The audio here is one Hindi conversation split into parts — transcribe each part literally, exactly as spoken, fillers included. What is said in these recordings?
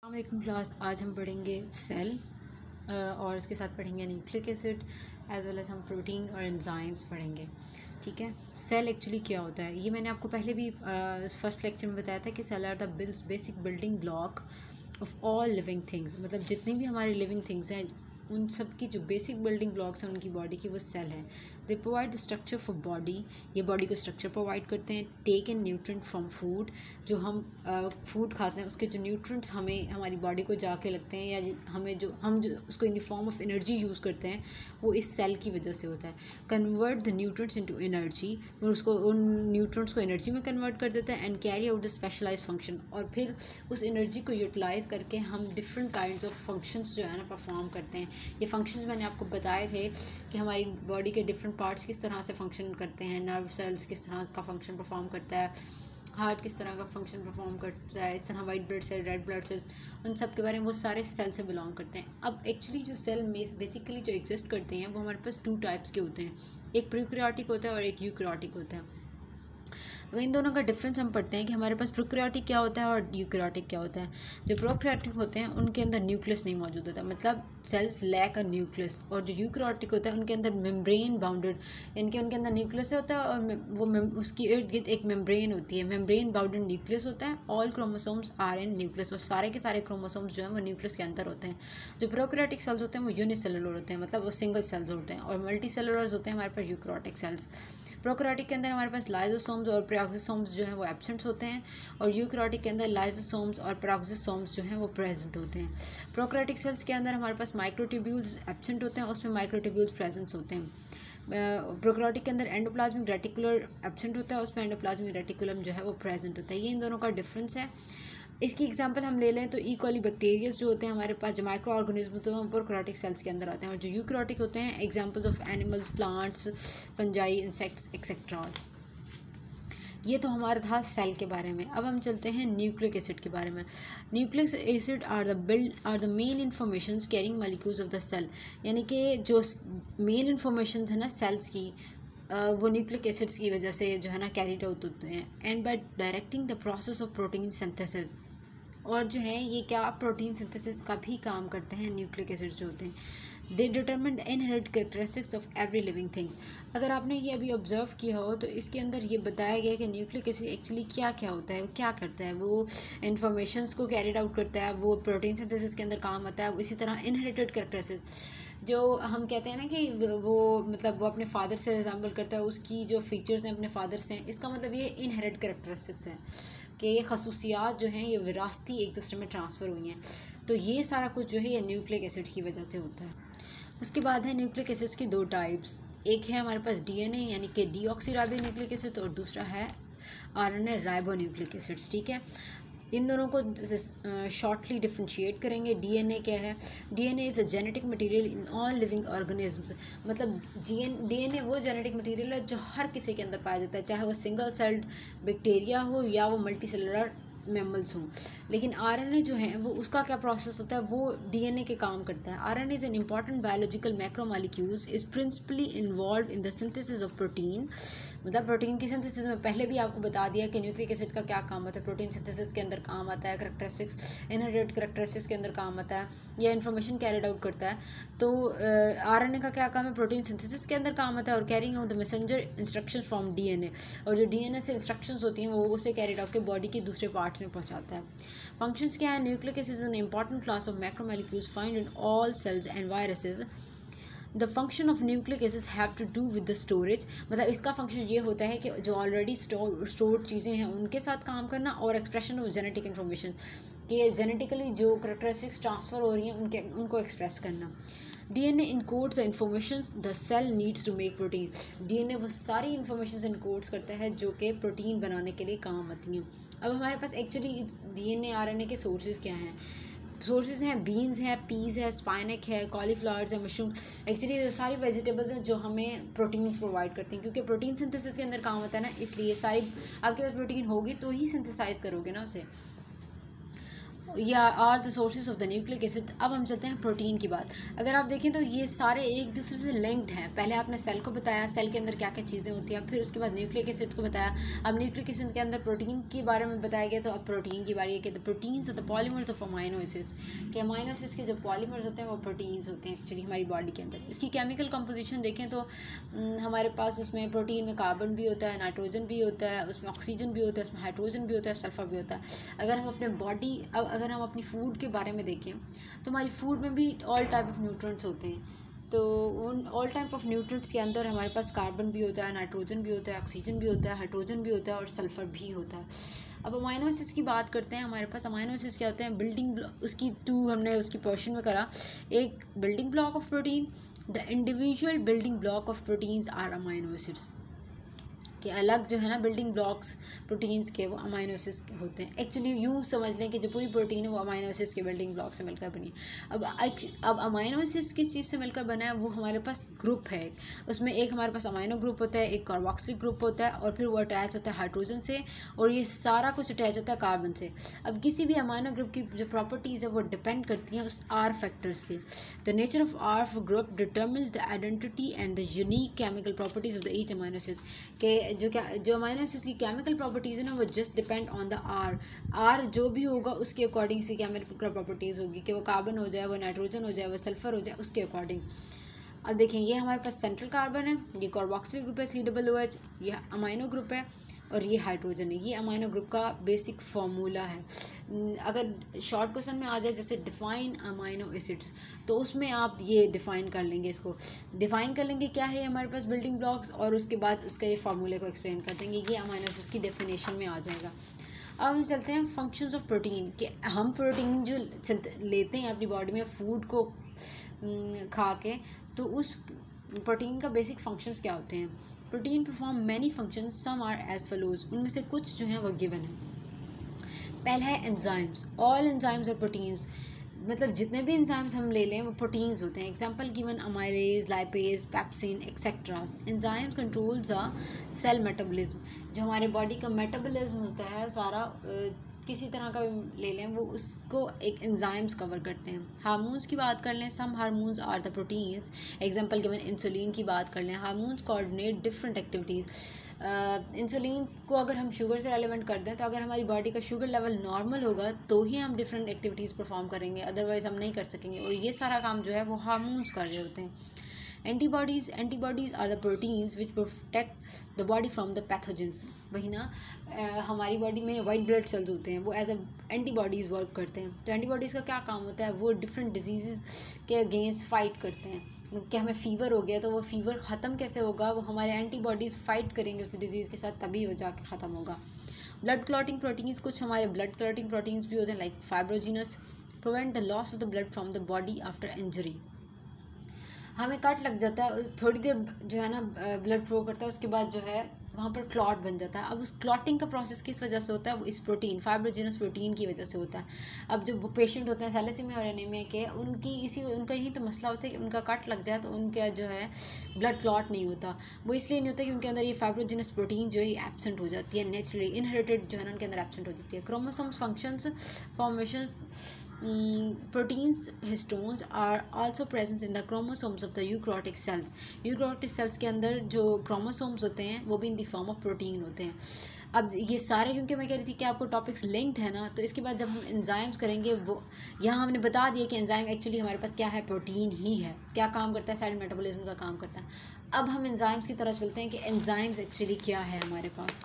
अस्सलामुअलैकुम क्लास। आज हम पढ़ेंगे सेल और इसके साथ पढ़ेंगे nucleic acid as well as हम प्रोटीन और एंजाइम्स पढ़ेंगे। ठीक है, सेल एक्चुअली क्या होता है ये मैंने आपको पहले भी फर्स्ट लेक्चर में बताया था कि cell are the bills basic building block of all living things. मतलब जितनी भी हमारी लिविंग थिंग्स हैं उन सब की जो बेसिक बिल्डिंग ब्लॉक्स हैं उनकी बॉडी की वो सेल है। They provide the structure for body. ये बॉडी को स्ट्रक्चर प्रोवाइड करते हैं। Take in nutrient from food, जो हम फूड uh, खाते हैं उसके जो न्यूट्रिएंट्स हमें हमारी बॉडी को जाके लगते हैं या हमें जो हम जो उसको in the form of energy use करते हैं वो इस सेल की वजह से होता है। Convert the nutrients into energy, फिर उसको उन न्यूट्रिएंट्स को एनर्जी में कन्वर्ट कर देता है and carry out the specialise function. और फिर उस एनर्जी को यूटिलाइज़ करके हम डिफरेंट काइंड ऑफ फंक्शंस जो है ना परफॉर्म करते हैं। ये फंक्शंस मैंने आपको बताए थे कि हमारी बॉडी के डिफरेंट पार्ट्स किस तरह से फंक्शन करते हैं। नर्व सेल्स किस तरह का फंक्शन परफॉर्म करता है, हार्ट किस तरह का फंक्शन परफॉर्म करता है, इस तरह white blood cell, red blood cells, उन सब के बारे में वो सारे सेल से बिलोंग करते हैं। अब एक्चुअली जो सेल में बेसिकली जो एग्जिस्ट करते हैं वो हमारे पास टू टाइप्स के होते हैं, एक प्रोकैरियोटिक होता है और एक यूकैरियोटिक होता है। तो इन दोनों का डिफरेंस हम पढ़ते हैं कि हमारे पास प्रोकैरियोटिक क्या होता है और यूकैरियोटिक क्या होता है। जो प्रोकैरियोटिक होते हैं उनके अंदर न्यूक्लियस नहीं मौजूद होता, मतलब सेल्स लैक अ न्यूक्लियस। और जो यूकैरियोटिक होता है उनके अंदर मेम्ब्रेन बाउंडेड, यानी कि उनके अंदर न्यूक्लियस होता है और वो उसकी इर्द गिर्द एक मेम्ब्रेन होती है। मेम्ब्रेन बाउंडेड न्यूक्लियस होता है। All chromosomes are in nucleus, और सारे के सारे क्रोमोसोम्स जो हैं वो न्यूक्लियस के अंदर होते हैं। जो प्रोकैरियोटिक सेल्स होते हैं वो यूनिसेलुलर होते हैं, मतलब वो सिंगल सेल्स होते हैं। और मल्टी सेलुलर्स होते हैं हमारे पास यूकैरियोटिक सेल्स। प्रोकैरियोटिक के अंदर हमारे पास लाइसोसोम्स और पेरोक्सिसोम्स जो हैं वो एब्सेंट होते हैं, और यूकैरियोटिक के अंदर लाइसोसोम्स और पेरोक्सिसोम्स जो हैं वो प्रेजेंट होते हैं। प्रोकैरियोटिक सेल्स के अंदर हमारे पास माइक्रोट्यूब्यूल्स एब्सेंट होते हैं, उसमें माइक्रोट्यूब्यूल्स प्रेजेंट होते हैं। प्रोकैरियोटिक के अंदर एंडोप्लाज्मिक रेटिकुलर एब्सेंट होता है, उसमें एंडोप्लाज्मिक रेटिकुलम जो है वो प्रेजेंट होता है। ये इन दोनों का डिफरेंस है। इसकी एग्जांपल हम ले लें तो ई कॉली बैक्टीरियाज जो होते हैं हमारे पास, जो माइक्रो ऑर्गेनिज्म होते हैं वो प्रोकैरियोटिक सेल्स के अंदर आते हैं। और जो यूकैरियोटिक होते हैं examples of animals, plants, fungi, insects etceteras. ये तो हमारा था सेल के बारे में। अब हम चलते हैं न्यूक्लिक एसिड के बारे में। Nucleic acid are the build are the main informations carrying molecules of the cell, यानी कि जो मेन इन्फॉर्मेशन है ना सेल्स की वो न्यूक्लिक एसिड्स की वजह से जो है ना कैरीड आउट होते हैं। And by directing the process of protein synthesis, और जो है ये क्या प्रोटीन सिंथेसिस का भी काम करते हैं न्यूक्लिक एसिड जो होते हैं। They determine the inherent characteristics of every living things. अगर आपने ये अभी ऑब्जर्व किया हो तो इसके अंदर ये बताया गया है कि न्यूक्लिक एसिड एक्चुअली क्या क्या होता है, वो क्या करता है। वो इन्फॉर्मेशंस को कैरिड आउट करता है, वो प्रोटीन सिंथेसिस के अंदर काम आता है। वो इसी तरह इनहेरिटेड कैरेक्टरिस्टिक्स जो हम कहते हैं ना कि वो मतलब वो अपने फादर से रिजेंबल करता है, उसकी जो फीचर्स हैं अपने फादर से हैं, इसका मतलब ये इनहेरिट कैरेक्टरिस्टिक्स हैं कि ये खसूसियात जो हैं ये विरासती एक दूसरे में ट्रांसफ़र हुई हैं। तो ये सारा कुछ जो है ये न्यूक्लिक एसिड की वजह से होता है। उसके बाद है न्यूक्लिक एसिड्स की दो टाइप्स, एक है हमारे पास डीएनए यानी कि डीऑक्सीराइबो न्यूक्लिक एसिड, और दूसरा है आरएनए राइबो न्यूक्लिक एसिड्स। ठीक है, इन दोनों को शॉर्टली डिफ्रेंशिएट करेंगे। डीएनए क्या है? DNA is a genetic material in all living organisms. मतलब डीएनए वो जेनेटिक मटेरियल है जो हर किसी के अंदर पाया जाता है, चाहे वो सिंगल सेल्ड बैक्टीरिया हो या वो मल्टी सेलुलर मैमल्स हों। लेकिन आरएनए जो है वो उसका क्या प्रोसेस होता है, वो डीएनए के काम करता है। RNA is an important biological macromolecules is principally involve in the synthesis of protein. मतलब प्रोटीन की सिंथेसिस में पहले भी आपको बता दिया कि न्यूक्लिक एसिड का क्या काम होता है। प्रोटीन सिंथेसिस के अंदर काम आता है, करैक्टरिस्टिक्स इनहेरिटेड करैक्टरिस्टिक्स के अंदर काम आता है, या इन्फॉर्मेशन कैरिड आउट करता है। तो आरएनए का क्या काम है? प्रोटीन सिंथेसिस के अंदर काम आता है और carrying out the messenger instructions from DNA. और जो डीएनए से इंस्ट्रक्शंस होती हैं वो उसे कैरिड आउट के बॉडी के दूसरे पार्ट्स में पहुंचाता है। फंक्शंस क्या है? Nucleic acid is an important class of macromolecules found in all cells and viruses. The function of nucleic acids have to do with the storage. मतलब इसका फंक्शन ये होता है कि जो ऑलरेडी स्टोर स्टोर्ड चीज़ें हैं उनके साथ काम करना, और एक्सप्रेशन ऑफ जेनेटिक इन्फॉर्मेशन कि जेनेटिकली जो करैक्टरिस्टिक्स ट्रांसफ़र हो रही हैं उनके उनको एक्सप्रेस करना। DNA encodes the informations the cell needs to make protein. DNA वो सारी इन्फॉर्मेशंस इनकोड्स करता है जो कि प्रोटीन बनाने के लिए काम आती हैं। अब हमारे पास एक्चुअली डीएनए आरएनए के सोर्सेज क्या हैं? सोर्सेज हैं बीन्स है, पीज़ है, स्पाइनक है, कॉलीफ्लावर्स है, मशरूम। एक्चुअली ये सारी वेजिटेबल्स हैं जो हमें प्रोटीन्स प्रोवाइड करती हैं, क्योंकि प्रोटीन सिंथेसिस के अंदर काम होता है ना, इसलिए सारी आपके पास प्रोटीन होगी तो ही सिंथेसाइज करोगे ना उसे। या are the sources of the nucleic acid. अब हम चलते हैं प्रोटीन की बात। अगर आप देखें तो ये सारे एक दूसरे से लिंक्ड हैं। पहले आपने सेल को बताया, सेल के अंदर क्या क्या चीज़ें होती हैं, फिर उसके बाद न्यूक्लिक एसिड को बताया, अब न्यूक्लिक एसिड के अंदर प्रोटीन के बारे में बताया गया। तो अब प्रोटीन की बारी है कि द प्रोटीन्स और the polymers of amino acids, कि अमाइनो एसिड्स के जो पॉलीमर्स होते हैं वो प्रोटीन्स होते हैं एक्चुअली हमारी बॉडी के अंदर। इसकी केमिकल कंपोजिशन देखें तो हमारे पास उसमें प्रोटीन में कार्बन भी होता है, नाइट्रोजन भी होता है, उसमें ऑक्सीजन भी होता है, उसमें हाइड्रोजन भी होता है, सल्फर भी होता है। अगर हम अपने बॉडी अब अगर हम अपनी फूड के बारे में देखें तो हमारी फूड में भी ऑल टाइप ऑफ न्यूट्रिएंट्स होते हैं। तो उन ऑल टाइप ऑफ न्यूट्रिएंट्स के अंदर हमारे पास कार्बन भी होता है, नाइट्रोजन भी होता है, ऑक्सीजन भी होता है, हाइड्रोजन भी होता है और सल्फ़र भी होता है। अब अमाइनो एसिड्स की बात करते हैं। हमारे पास अमाइनो एसिड्स क्या होते हैं, बिल्डिंग उसकी टू हमने उसकी पोर्शन में करा, एक building block of protein, the individual building block of proteins are amino acids, कि अलग जो है ना बिल्डिंग ब्लॉक्स प्रोटीन्स के वो अमाइनो एसिड्स होते हैं। एक्चुअली यूँ समझ लें कि जो पूरी प्रोटीन है वो अमाइनो एसिड्स के बिल्डिंग ब्लॉक से मिलकर बनी है। अब अब अमाइनो एसिड्स किस चीज़ से मिलकर बना है, वो हमारे पास ग्रुप है। उसमें एक हमारे पास अमाइनो ग्रुप होता है, एक कार्बोक्सिलिक ग्रुप होता है और फिर वो अटैच होता है हाइड्रोजन से और ये सारा कुछ अटैच होता है कार्बन से। अब किसी भी अमाइनो ग्रुप की जो प्रॉपर्टीज़ है वो डिपेंड करती हैं उस आर फैक्टर्स के। The nature of R group determines the identity and the unique chemical properties of the each amino acids, के जो क्या जो अमाइनो एसिड्स की केमिकल प्रॉपर्टीज़ है ना वो just depend on the R. R जो भी होगा उसके अकॉर्डिंग इसकी केमिकल प्रॉपर्टीज़ होगी, कि वो कार्बन हो जाए, वो नाइट्रोजन हो जाए, वो सल्फर हो जाए, उसके अकॉर्डिंग। अब देखें ये हमारे पास सेंट्रल कार्बन है, ये कार्बोक्सिलिक ग्रुप है सी डबल ओ एच, ये अमाइनो ग्रुप है और ये हाइड्रोजन है। ये अमाइनो ग्रुप का बेसिक फार्मूला है। अगर शॉर्ट क्वेश्चन में आ जाए जैसे डिफ़ाइन अमाइनो एसिड्स, तो उसमें आप ये डिफ़ाइन कर लेंगे, इसको डिफ़ाइन कर लेंगे क्या है हमारे पास बिल्डिंग ब्लॉक्स, और उसके बाद उसका ये फार्मूले को एक्सप्लेन कर देंगे। ये अमाइनो एसिड्स की डेफिनेशन में आ जाएगा। अब हम चलते हैं फंक्शंस ऑफ प्रोटीन, कि हम प्रोटीन जो लेते हैं अपनी बॉडी में फूड को खा के, तो उस प्रोटीन का बेसिक फंक्शंस क्या होते हैं। Protein perform many functions, some are as follows, उनमें से कुछ जो हैं वो गिवन है। पहला है एंजाइम्स, ऑल एंजाइम्स और प्रोटीन्स, मतलब जितने भी एंजाइम्स हम ले लें वो प्रोटीन्स होते हैं। Example given amylase, lipase, pepsin etcetera. Enzymes controls the cell metabolism, जो हमारे बॉडी का मेटाबॉलिज्म होता है सारा, किसी तरह का ले लें वो उसको एक एंजाइम्स कवर करते हैं। हार्मोन्स की बात कर लें, some hormones are the proteins, example given insulin की बात कर लें। Hormones coordinate different activities. Insulin को अगर हम शुगर से रेलेवेंट कर दें तो अगर हमारी बॉडी का शुगर लेवल नॉर्मल होगा तो ही हम डिफरेंट एक्टिविटीज़ परफॉर्म करेंगे, अदरवाइज़ हम नहीं कर सकेंगे। और ये सारा काम जो है वो हार्मोन्स कर रहे होते हैं। Antibodies, antibodies are the proteins which protect the body from the pathogens. वही ना आ, हमारी बॉडी में वाइट ब्लड सेल्स होते हैं, वो एज अ एंटीबॉडीज़ वर्क करते हैं। तो एंटीबॉडीज़ का क्या काम होता है, वो डिफरेंट डिजीज़ के अगेंस्ट फ़ाइट करते हैं। कि हमें फ़ीवर हो गया तो वो फ़ीवर ख़त्म कैसे होगा, वो हमारे एंटीबॉडीज़ फ़ाइट करेंगे उस डिजीज़ के साथ, तभी वो जाके ख़त्म होगा। ब्लड क्लॉटिंग प्रोटीन्स, कुछ हमारे ब्लड क्लॉटिंग प्रोटीन्स भी होते हैं like fibrinogens, prevent the loss of the blood from the body after injury. हमें कट लग जाता है, थोड़ी देर जो है ना ब्लड फ्लो करता है, उसके बाद जो है वहाँ पर क्लॉट बन जाता है। अब उस क्लॉटिंग का प्रोसेस किस वजह से होता है, वो इस प्रोटीन फाइब्रोजिनस प्रोटीन की वजह से होता है। अब जो पेशेंट होते हैं थैलेसीमिया और एनीमिया के, उनकी इसी उनका यही तो मसला होता है कि उनका कट लग जाए तो उनका जो है ब्लड क्लॉट नहीं होता। वो इसलिए नहीं होता कि उनके अंदर ये फाइब्रोजिनस प्रोटीन जो है एब्सेंट हो जाती है, नेचुरली इनहेरिटेड जो है ना उनके अंदर एब्सेंट हो जाती है। Chromosomes functions formations, proteins histones are also presence in the chromosomes of the eukaryotic cells. Eukaryotic cells के अंदर जो क्रोमोसोम्स होते हैं वो भी in the form of protein होते हैं। अब ये सारे, क्योंकि मैं कह रही थी कि आपको टॉपिक्स लिंक्ड है ना, तो इसके बाद जब हम एंजाइम्स करेंगे, वो यहाँ हमने बता दिया कि एंजाइम एक्चुअली हमारे पास क्या है, प्रोटीन ही है। क्या काम करता है, सेल मेटाबॉलिज्म का काम करता है। अब हम एंजाइम्स की तरफ चलते हैं कि एंजाइम्स एक्चुअली क्या है हमारे पास।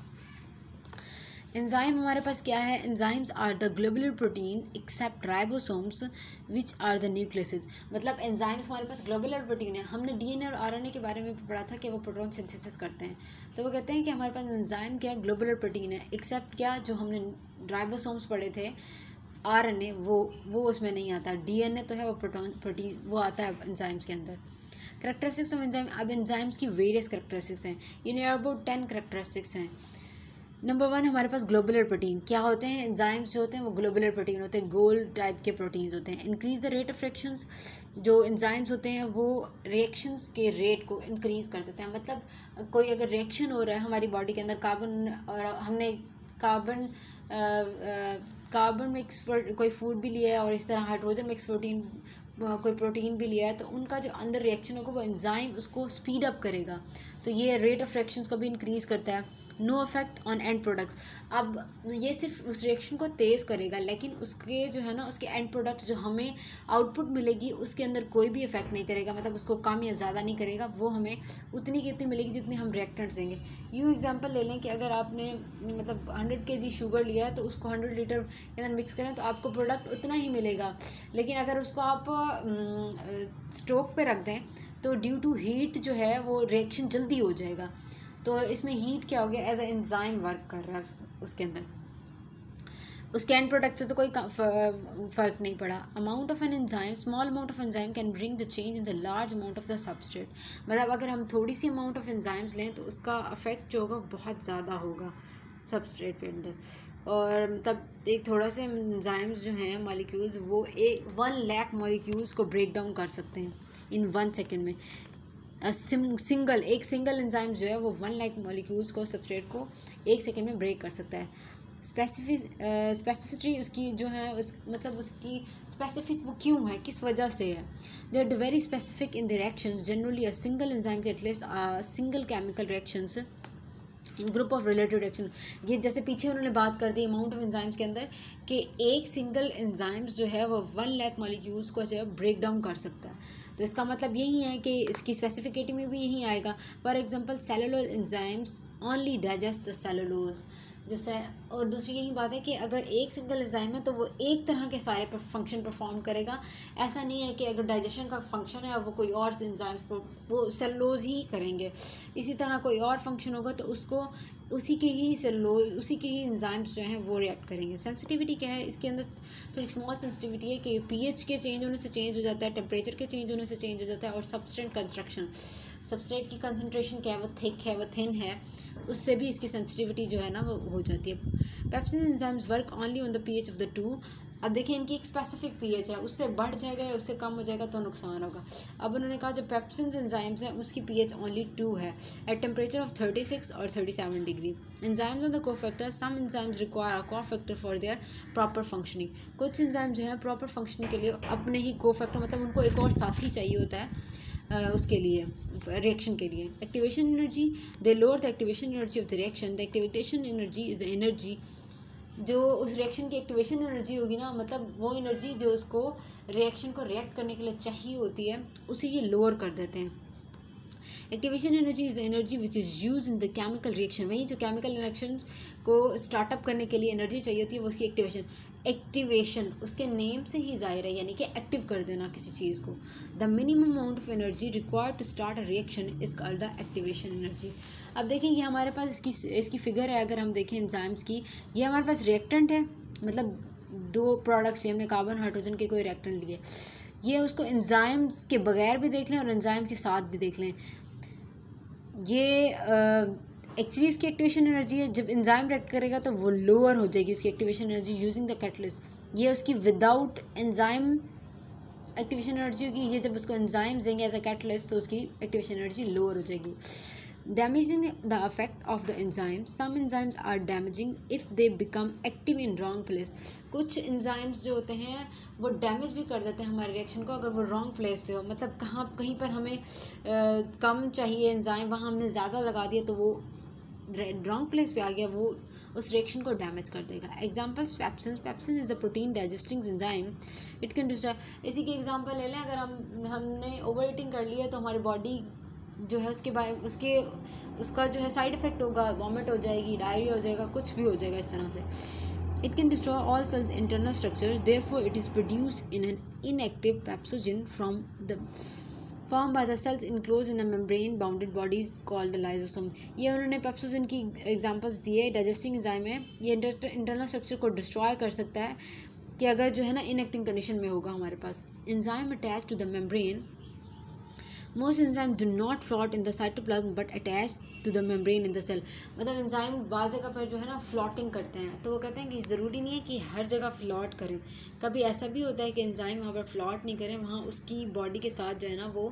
एंजाइम हमारे पास क्या है, enzymes are the globular protein except ribosomes which are the nucleus. मतलब एंजाइम्स हमारे पास ग्लोबुलर प्रोटीन है। हमने डीएनए और आरएनए के बारे में पढ़ा था कि वो प्रोटोन सिंथेसिस करते हैं, तो वो कहते हैं कि हमारे पास एंजाइम क्या है, ग्लोबुलर प्रोटीन है, एक्सेप्ट क्या, जो हमने राइबोसोम्स पढ़े थे, आरएनए वो वो उसमें नहीं आता। डीएनए तो है, वो प्रोटोन प्रोटीन वो आता है एंजाइम्स के अंदर। करेक्टरिस्टिक्स ऑफ एंजाइम, अब एंजाइम्स की वेरियस करेक्टरिस्टिक्स हैं, ये नियर अबाउट टेन करेक्टरिस्टिक्स हैं। नंबर वन हमारे पास ग्लोबुलर प्रोटीन क्या होते हैं, एंजाइम्स जो होते हैं वो ग्लोबुलर प्रोटीन होते हैं, गोल टाइप के प्रोटीन्स होते हैं। Increase the rate of reactions, जो एंजाइम्स होते हैं वो रिएक्शंस के रेट को इंक्रीज़ कर देते हैं। मतलब कोई अगर रिएक्शन हो रहा है हमारी बॉडी के अंदर, कार्बन और हमने कार्बन कार्बन मिक्स कोई फूड भी लिया है और इस तरह हाइड्रोजन मिक्स प्रोटीन कोई प्रोटीन भी लिया है, तो उनका जो अंदर रिएक्शन होगा वो एंजाइम उसको स्पीड अप करेगा, तो ये रेट ऑफ रिएक्शंस को भी इंक्रीज़ करता है। No effect on end products, अब ये सिर्फ उस रिएक्शन को तेज़ करेगा, लेकिन उसके जो है ना उसके एंड प्रोडक्ट जो हमें आउटपुट मिलेगी उसके अंदर कोई भी इफेक्ट नहीं करेगा, मतलब उसको कम या ज़्यादा नहीं करेगा, वो हमें उतनी की उतनी मिलेगी जितनी हम रिएक्टेंट्स देंगे। यूँ एग्जांपल ले लें कि अगर आपने मतलब हंड्रेड के जी शुगर लिया है तो उसको हंड्रेड लीटर के अंदर मिक्स करें तो आपको प्रोडक्ट उतना ही मिलेगा, लेकिन अगर उसको आप स्टोव पे रख दें तो ड्यू टू हीट जो है वो रिएक्शन जल्दी हो जाएगा। तो इसमें हीट क्या हो गया, एज अ एंजाइम वर्क कर रहा है उस, उसके अंदर, उसके एंड प्रोडक्ट पे तो कोई फ़र्क नहीं पड़ा। Amount of an enzyme, small amount of enzyme can bring the change in the large amount of the substrate, मतलब अगर हम थोड़ी सी अमाउंट ऑफ एंजाइम्स लें तो उसका अफेक्ट जो होगा बहुत ज़्यादा होगा सबस्ट्रेट के अंदर। और मतलब एक थोड़ा से एंजाइम्स जो हैं मॉलिक्यूल्स वो एक वन लाख मॉलिक्यूल्स को ब्रेक डाउन कर सकते हैं इन वन सेकेंड में। सिंगल एक सिंगल एंजाइम जो है वो वन लाख मॉलिक्यूल्स को सबस्ट्रेट को एक सेकेंड में ब्रेक कर सकता है। स्पेसिफिक स्पेसिफिसिटी उसकी जो है उस मतलब उसकी स्पेसिफिक वो क्यों है, किस वजह से है। They are the very specific in the reactions, generally a single enzyme के at least single chemical reactions group of related reaction. ये जैसे पीछे उन्होंने बात कर दी अमाउंट ऑफ एंजाइम्स के अंदर कि एक सिंगल एंजाइम्स जो है वो वन लाख मॉलिक्यूल्स को जो है ब्रेक डाउन कर सकता है, तो इसका मतलब यही है कि इसकी स्पेसिफिकेटी में भी यही आएगा। For example cellulose enzymes only digest the cellulose, जैसे और दूसरी यही बात है कि अगर एक सिंगल एंजाइम है तो वो एक तरह के सारे फंक्शन परफॉर्म करेगा, ऐसा नहीं है कि अगर डाइजेशन का फंक्शन है वो कोई और एंजाइम्स वो सेलुलोज ही करेंगे, इसी तरह कोई और फंक्शन होगा तो उसको उसी के ही सेलुलोज उसी के ही एंजाइम्स जो हैं वो रिएक्ट करेंगे। सेंसिटिविटी क्या है, इसके अंदर थोड़ी स्मॉल सेंसिटिविटी है कि पीएच के चेंज होने से चेंज हो जाता है, टेम्परेचर के चेंज होने से चेंज हो जाता है, और सबस्ट्रेट कंस्ट्रक्शन, सबस्ट्रेट की कंसनट्रेशन क्या है वो थिक है वो थिन है, उससे भी इसकी सेंसिटिविटी जो है ना वो हो जाती है। Pepsin enzymes work only on the pH of the two. अब देखिए इनकी एक स्पेसिफिक पीएच है, उससे बढ़ जाएगा या उससे कम हो जाएगा तो नुकसान होगा। अब उन्होंने कहा जो पेप्सिन एंजाइम्स हैं उसकी पीएच ओनली टू है at temperature of thirty six और thirty seven degree. Enzymes on the cofactor, some enzymes require a cofactor for their proper functioning. कुछ एंजाइम जो है प्रॉपर फंक्शनिंग के लिए अपने ही कोफैक्टर मतलब उनको एक और साथी चाहिए होता है उसके लिए रिएक्शन के लिए। Activation energy, they lower the activation energy of the reaction. The activation energy is the energy, जो उस रिएक्शन की एक्टिवेशन एनर्जी होगी ना, मतलब वो एनर्जी जो उसको रिएक्शन को रिएक्ट करने के लिए चाहिए होती है उसे ये लोअर कर देते हैं। Activation energy is the energy which is use in the chemical reaction. वहीं जो केमिकल रिएक्शन को स्टार्टअप करने के लिए एनर्जी चाहिए होती है वो उसकी एक्टिवेशन एक्टिवेशन उसके नेम से ही ज़ाहिर है, यानी कि एक्टिव कर देना किसी चीज़ को। The minimum amount of energy required to start a reaction is called the activation energy. अब देखेंगे हमारे पास इसकी इसकी फिगर है, अगर हम देखें एंजाइम्स की, ये हमारे पास रिएक्टेंट है, मतलब दो प्रोडक्ट्स लिए हमने, कार्बन हाइड्रोजन के कोई रिएक्टेंट लिए, ये उसको एंजाइम्स के बगैर भी देख लें और एंजाइम के साथ भी देख लें। ये एक्चुअली उसकी एक्टिवेशन एनर्जी है, जब एंजाइम रिएक्ट करेगा तो वो लोअर हो जाएगी उसकी activation energy using the catalyst. ये उसकी विदाउट एंजाइम एक्टिवेशन एनर्जी होगी, ये जब उसको एंजाइम्स देंगे एज अ कैटलिस्ट तो उसकी एक्टिवेशन एनर्जी लोअर हो जाएगी। Damaging the affect of the enzyme, some enzymes are damaging if they become active in wrong place. कुछ एंजाइम्स जो होते हैं वो डैमेज भी कर देते हैं हमारे रिएक्शन को अगर वो रॉन्ग प्लेस पे हो, मतलब कहाँ कहीं पर हमें आ, कम चाहिए एंजाइम, वहाँ हमने ज़्यादा लगा दिया तो वो रॉन्ग प्लेस पे आ गया, वो उस रिएक्शन को डैमेज कर देगा। Examples pepsin, pepsin is the protein digesting enzyme, it can destroy. इसी के एग्जांपल ले लें, अगर हम हमने ओवर ईटिंग कर लिया तो हमारी बॉडी जो है उसके बाय उसके उसका जो है साइड इफ़ेक्ट होगा, वॉमिट हो जाएगी, डायरिया हो जाएगा, कुछ भी हो जाएगा इस तरह से। It can destroy all cells internal structure, therefore it is produce in an inactive pepsinogen from the formed by the cells enclosed in a membrane bounded bodies called the lysosome। ये उन्होंने पेप्सोजन की एग्जांपल्स दिए। डाइजेस्टिंग एंजाइम है, ये इंटरनल स्ट्रक्चर को डिस्ट्रॉय कर सकता है कि अगर जो है ना इनएक्टिव कंडीशन में होगा हमारे पास। Enzyme attach to the membrane, most enzyme do not float in the cytoplasm but attach to the membrane in the cell. मतलब एंजाइम बाज़ जगह पर जो है ना फ्लॉटिंग करते हैं, तो वो कहते हैं कि ज़रूरी नहीं है कि हर जगह फ्लॉट करें, कभी ऐसा भी होता है कि एंजाइम वहाँ पर फ्लॉट नहीं करें, वहाँ उसकी बॉडी के साथ जो है ना वो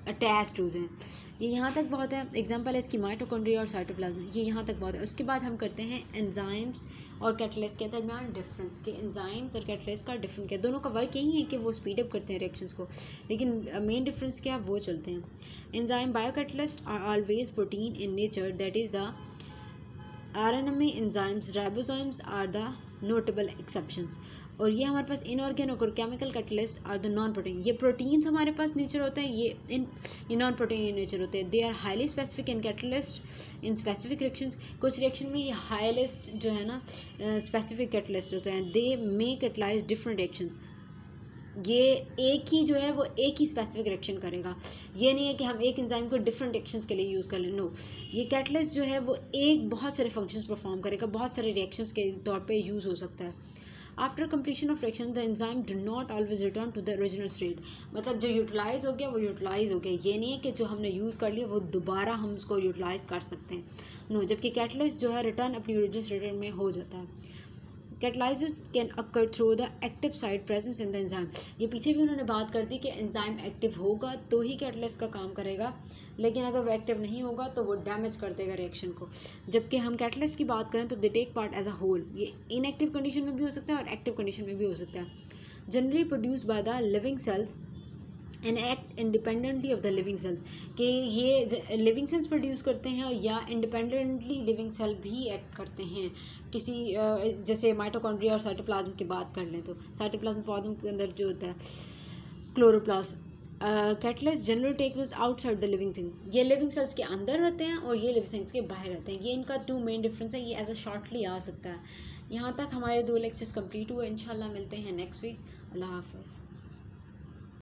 अटैच्ड होते हैं। ये यहाँ तक बहुत है। एग्जांपल है इसकी माइटोकॉन्ड्रिया और साइटोप्लाज्म, ये यहाँ तक बहुत है। उसके बाद हम करते हैं एंजाइम्स और कैटलिस्ट के दरमियान डिफरेंस के। एंजाइम्स और कैटलिस्ट का डिफरेंस क्या है? दोनों का वर्क यही है कि वो स्पीड अप करते हैं रिएक्शंस को, लेकिन मेन डिफरेंस क्या वो चलते हैं। Enzyme biocatalyst are always protein in nature, that is the RNA में enzymes ribosomes are the notable exceptions. और ये हमारे पास इनऑर्गेनिक और chemical catalyst are the non protein. ये प्रोटीन्स हमारे पास नेचर होते हैं, ये इन ये नॉन प्रोटीन इन नेचर होते हैं। They are highly specific in catalyst in specific reactions. कुछ रिएक्शन में ये हाईएस्ट जो है ना स्पेसिफिक कैटलिस्ट होते हैं। They may catalyze different reactions. ये एक ही जो है वो एक ही स्पेसिफिक रिएक्शन करेगा। ये नहीं है कि हम एक एंजाइम को डिफरेंट रिएक्शंस के लिए यूज़ कर लें। नो, ये कैटलिस्ट जो है वो एक बहुत सारे फंक्शंस परफॉर्म करेगा, बहुत सारे रिएक्शंस के तौर पे यूज़ हो सकता है। After completion of reaction the enzyme do not always return to the original state. मतलब जो यूटिलाइज हो गया वो यूटिलाइज हो गया, ये नहीं है कि जो हमने यूज़ कर लिया वो दोबारा हम उसको यूटिलाइज कर सकते हैं। नो, जबकि कैटलिस्ट जो है रिटर्न अपनी ओरिजिनल स्टेट में हो जाता है। Catalysis can occur through the active site presence in the enzyme. ये पीछे भी उन्होंने बात कर दी कि एंजाइम एक्टिव होगा तो ही कैटलिस्ट का काम करेगा, लेकिन अगर वो एक्टिव नहीं होगा तो वो डैमेज कर देगा रिएक्शन को। जबकि हम कैटलिस्ट की बात करें तो they take part as a whole. ये इनएक्टिव कंडीशन में भी हो सकता है और एक्टिव कंडीशन में भी हो सकता है। Generally produce by the living cells and act independently of the living cells. कि ये लिविंग सेल्स प्रोड्यूस करते हैं या इंडिपेंडेंटली लिविंग सेल भी एक्ट करते हैं किसी जैसे माइटोकॉन्ड्रिया और साइटोप्लाज्म की बात कर लें तो साइटोप्लाज्म पौधों के अंदर जो होता है chloroplast. Catalyst generally take place outside the living thing. ये लिविंग सेल्स के अंदर रहते हैं और ये लिविंग सेल्स के बाहर रहते हैं। ये इनका टू मेन डिफरेंस है। ये एज अ शॉर्टली आ सकता है। यहाँ तक हमारे दो लेक्चर्स कंप्लीट हुए। इंशाल्लाह मिलते हैं नेक्स्ट वीक। अल्लाह हाफ़िज़।